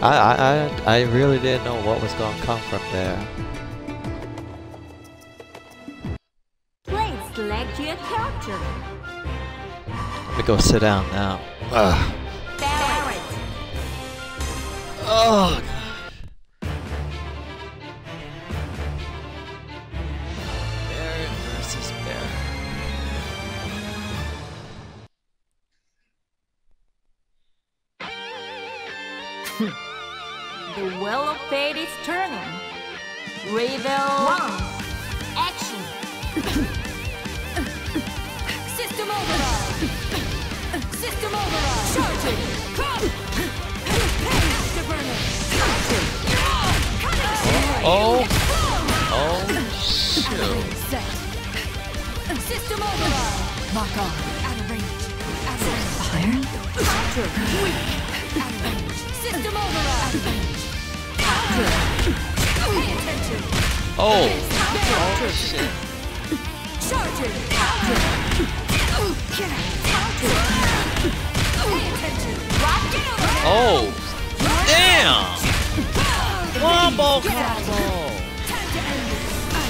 I really didn't know what was going to come from there. Please select your character. Let me go sit down now. Ugh. Barret. Oh, gosh. Barret versus Barret. The wheel of fate is turning. Reveal 1. Action. System override. System override. Charging. Afterburner. Oh. Oh, shoot. System override. Lock on. Out of range. Out of range. Fire. Counter. Weak. Out of range. System override. Out of range. Counter. Pay attention. Oh. Oh, shit. Charging. Counter. Get out. Counter. Pay attention. Lock it over. Oh. Damn. Wombo combo. Time to end it.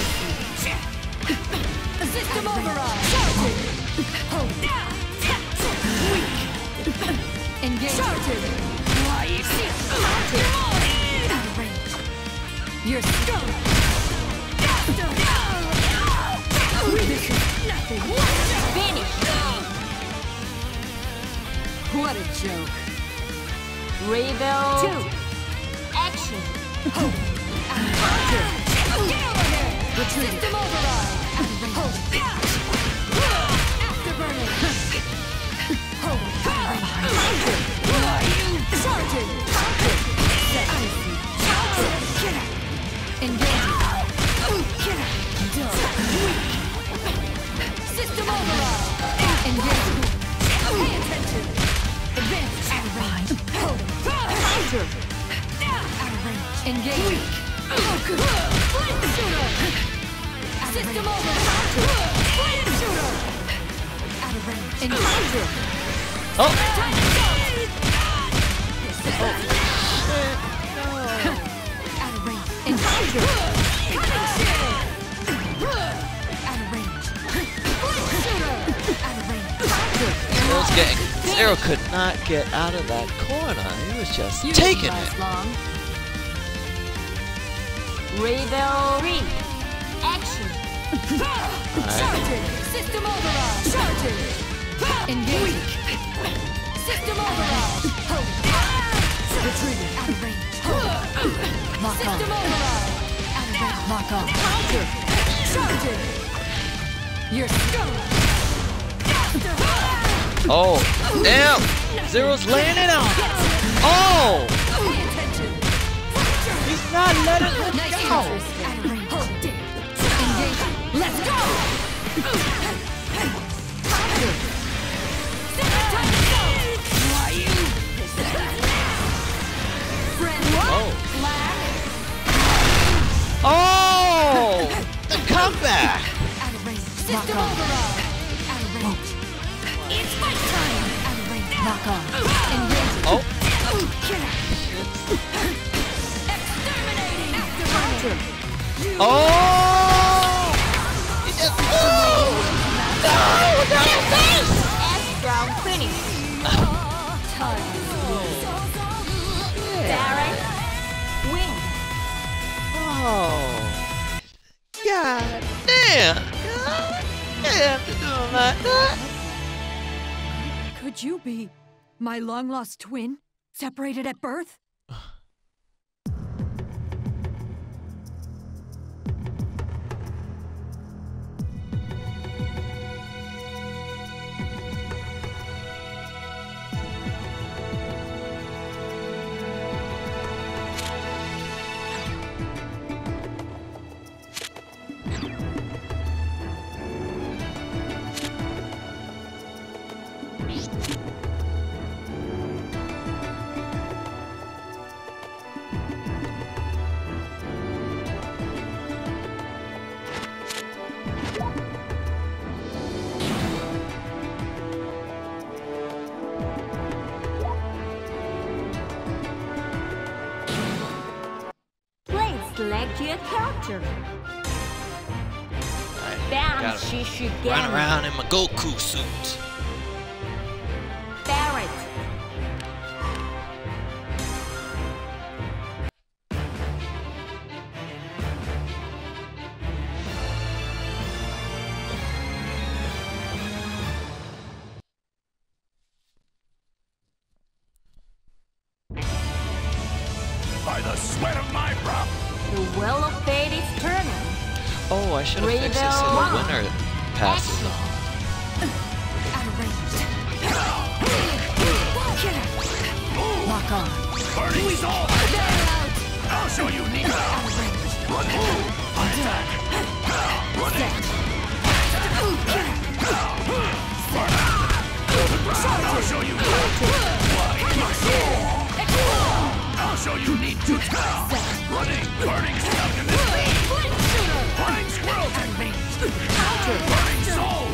System override. Charging. Hold down. Weak. Engage. Charging. Counter. Out of range. You're strong. This is nothing. Finish. What a joke. Reveal 2. Action. Retreat. System override. Afterburner. Sergeant. Engage. System override. Engage. Pay attention. Advance. Counter. Out of range. Engage. Flint shooter. System override. Flint shooter. Out of range. Engage. Oh. Time to go. Out of range. Engage. Cutting shield. Out of range. Flint shooter. Out of range. Zero's getting. Zero could not get out of that corner. He was just taking it. Long. Reveal 3. Action. Charging. System override. Charging. Engage. System override. Retreating. Out of range. Lock on. System override. Out of range. Lock on. Counter. Charging. You're strong. Oh, damn! Zero's laying it on. Oh! Pay attention. He's not letting him Nice go. interest. Out of range. Engage. Let's go. Time to go. Why you? Friend one. Oh. Flag. Oh! The comeback! Out of range. System override. Out of range. It's fight time. Out of range. Lock on. Engage. Oh! Exterminating. Afterburner. Oh! He just no! S-Brown finish. Time. Barret. Win. Oh! God damn! God damn to do him like that! Could you be my long-lost twin, separated at birth? select your character. I Bam gotta Shishigami. run around in my Goku suit. Barret. By the sweat of my brow. The Well of Fate is turning. Oh, I should have fixed this so the winner passes on. Out of range. Lock on. Burning soul. I'll show you Nina. Out of range. Run in. Attack. Running. I'll show you. I'll show you need to tell. Running. Burning stuff in this thing. Flying squirrel. Burning soul.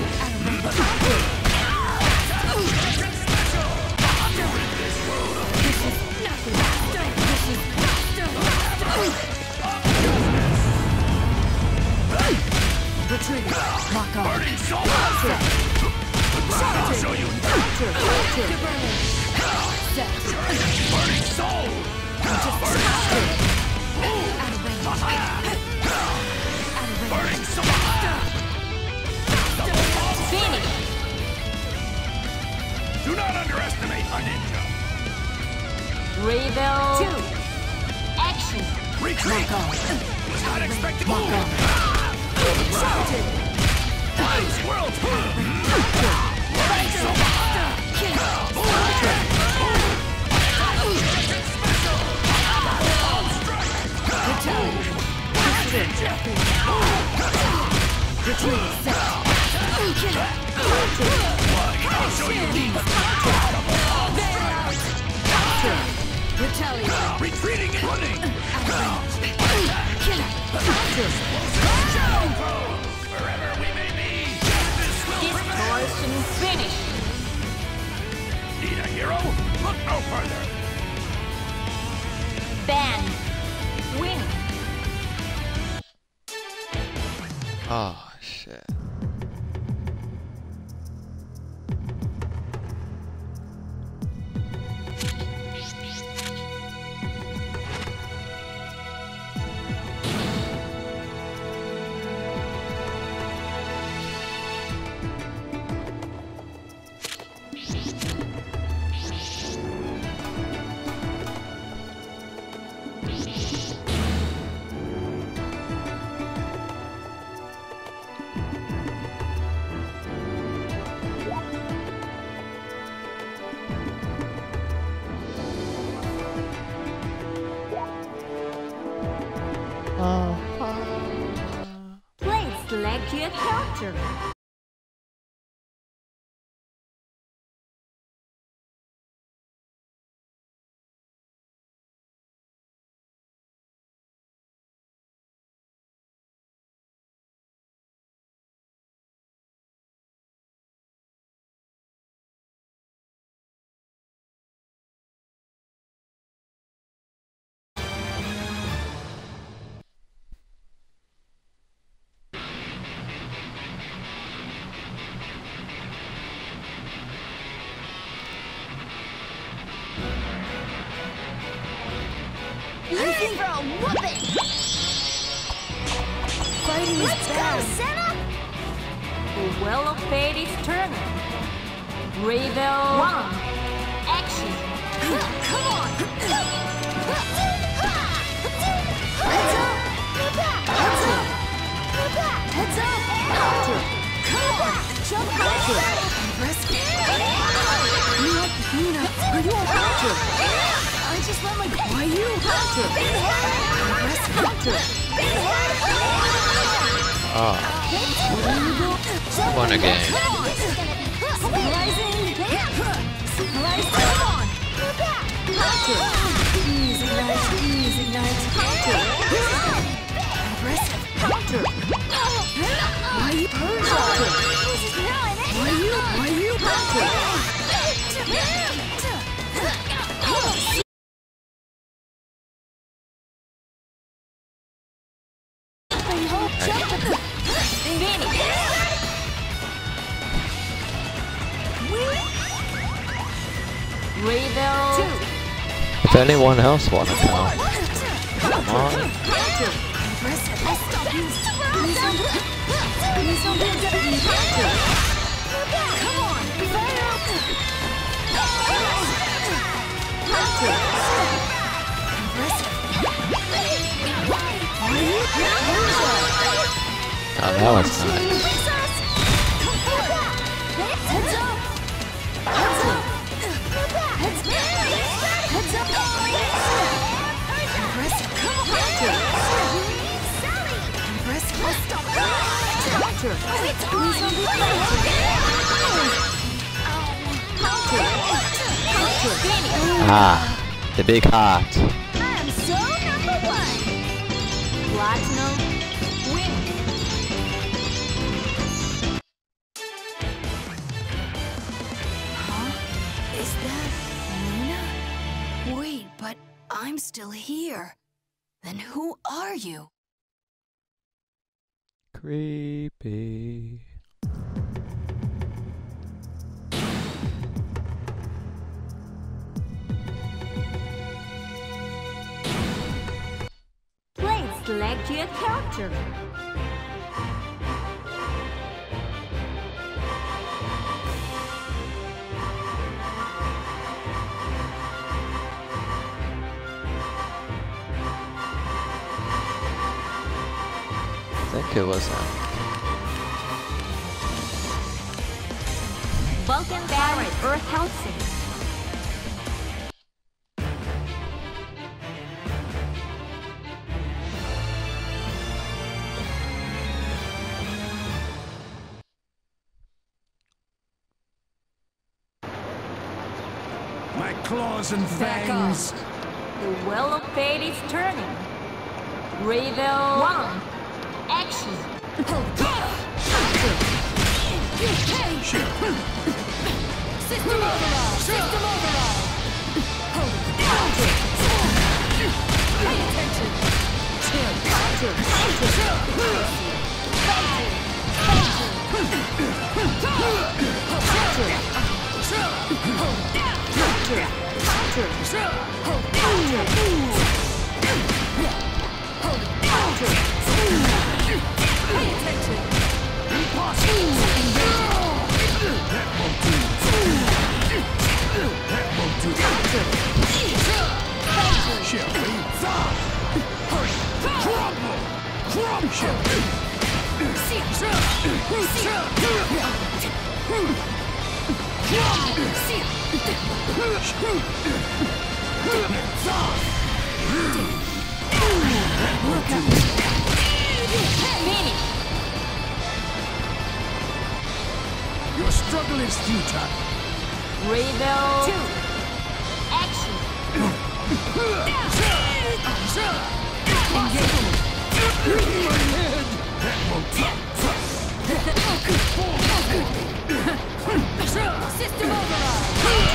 Retreat. Lock on. Burning soul. I'll show you. Burning soul. Burning soul. Finish. Do not underestimate a ninja. Rebel. 2. Action. Retreat. Was not expecting. Lock on. Flying squirrel. Burning soul. I'll show you need. Retaliate. Retreating and running. Wherever we may be. Distortion finish. Need a hero? Look no further. Ban. Win. Oh, shit. Please select your character. Looking for a whooping. Fighting is bad. Senna! The Well of Fate is turning. Rebel 1. Action. Come on. Heads up. Heads up. Heads up. Come on. Jump back. Rescue. Nina, are you okay? I just let my... Why you? Oh, won a game. Rising. Come on. Easy night. Aggressive. Why you? Why you? If anyone else want to come, come on. Oh, that was nice. Ah, the big heart. I'm so #1. Platinum win. Huh? Is that Luna? Wait, but I'm still here. Then who are you? Creepy. Please select your character. I think it was Vulcan Barret, Earth Helsing. My claws and Back fangs. The wheel of fate is turning. Reveal 1. Action. System override. System override. Pay attention. Your struggle is futile. Reveal 2. Action. System override.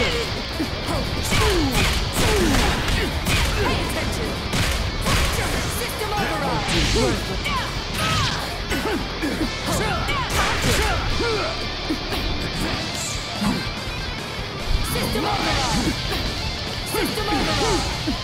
Pay attention. System override. System override. System override.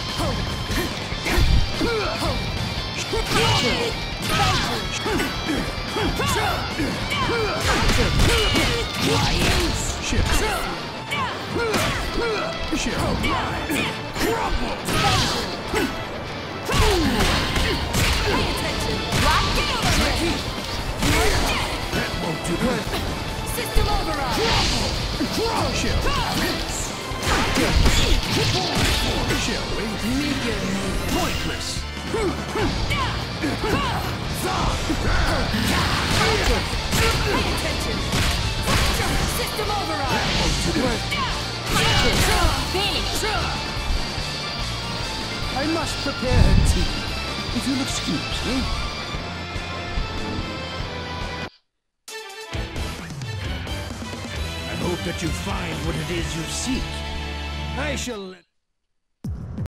System override. Pointless. Pay attention. System override. Finish. I must prepare tea, if you'll excuse me. I hope that you find what it is you seek. I shall...